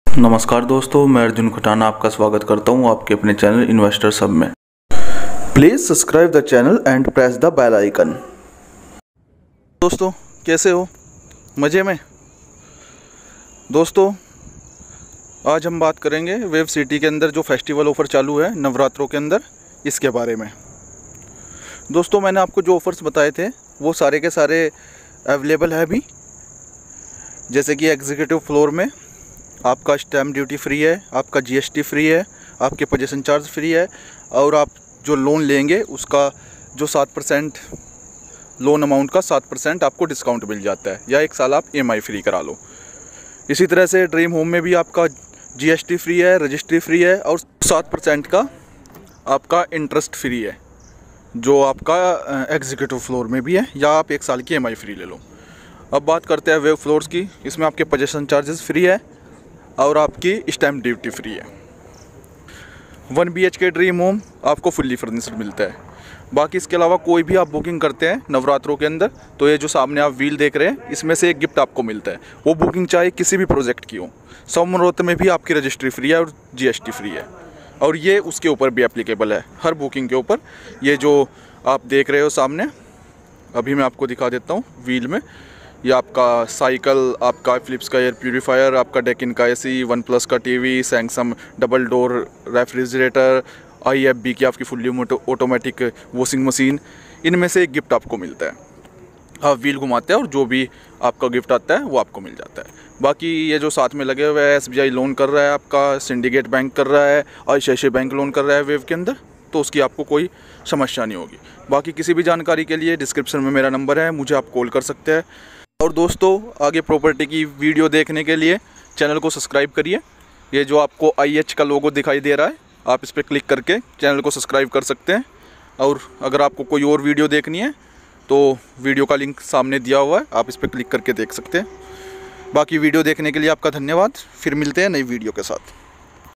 नमस्कार दोस्तों, मैं अर्जुन खटाना आपका स्वागत करता हूं आपके अपने चैनल इन्वेस्टर सब में। Please subscribe the channel and press the bell icon. दोस्तों कैसे हो? मज़े में? दोस्तों आज हम बात करेंगे वेव सिटी के अंदर जो फेस्टिवल ऑफ़र चालू है नवरात्रों के अंदर, इसके बारे में। दोस्तों मैंने आपको जो ऑफ़र्स बताए थे वो सारे के सारे अवेलेबल है अभी। जैसे कि एग्जीक्यूटिव फ्लोर में आपका स्टैम्प ड्यूटी फ्री है, आपका जीएसटी फ्री है, आपके पोजीशन चार्ज फ्री है, और आप जो लोन लेंगे उसका जो 7% लोन अमाउंट का 7% आपको डिस्काउंट मिल जाता है, या 1 साल आप ईएमआई फ्री करा लो। इसी तरह से ड्रीम होम में भी आपका जीएसटी फ्री है, रजिस्ट्री फ्री है, और 7% का आपका इंटरेस्ट फ्री है, जो आपका एग्जीक्यूटिव फ्लोर में भी है, या आप 1 साल की ईएमआई फ्री ले लो। अब बात करते हैं वेव फ्लोर्स की। इसमें आपके पोजीशन चार्जेस फ्री है और आपकी स्टैम्प ड्यूटी फ्री है। 1 BHK ड्रीम होम आपको फुल्ली फर्निश्ड मिलता है। बाकी इसके अलावा कोई भी आप बुकिंग करते हैं नवरात्रों के अंदर, तो ये जो सामने आप व्हील देख रहे हैं इसमें से एक गिफ्ट आपको मिलता है। वो बुकिंग चाहे किसी भी प्रोजेक्ट की हो, सममुहूर्त में भी आपकी रजिस्ट्री फ्री है और जीएसटी फ्री है, और ये उसके ऊपर भी एप्लीकेबल है, हर बुकिंग के ऊपर। ये जो आप देख रहे हो सामने, अभी मैं आपको दिखा देता हूँ व्हील में। ये आपका साइकिल, आपका फिलिप्स का एयर प्यूरीफायर, आपका डेकिन का एसी, OnePlus का TV, Samsung double door refrigerator, IFB की आपकी फुल्ली ऑटोमेटिक वॉशिंग मशीन, इनमें से एक गिफ्ट आपको मिलता है। आप व्हील घुमाते हैं और जो भी आपका गिफ्ट आता है वो आपको मिल जाता है। बाकी ये जो साथ में लगे हुए हैं, SBI लोन कर रहा है आपका, सिंडिकेट बैंक कर रहा है, ICICI बैंक लोन कर रहा है वेव के अंदर, तो उसकी आपको कोई समस्या नहीं होगी। बाकी किसी भी जानकारी के लिए डिस्क्रिप्शन में मेरा नंबर है, मुझे आप कॉल कर सकते हैं। और दोस्तों आगे प्रॉपर्टी की वीडियो देखने के लिए चैनल को सब्सक्राइब करिए। ये जो आपको IH का लोगो दिखाई दे रहा है, आप इस पर क्लिक करके चैनल को सब्सक्राइब कर सकते हैं। और अगर आपको कोई और वीडियो देखनी है तो वीडियो का लिंक सामने दिया हुआ है, आप इस पर क्लिक करके देख सकते हैं। बाकी वीडियो देखने के लिए आपका धन्यवाद। फिर मिलते हैं नई वीडियो के साथ।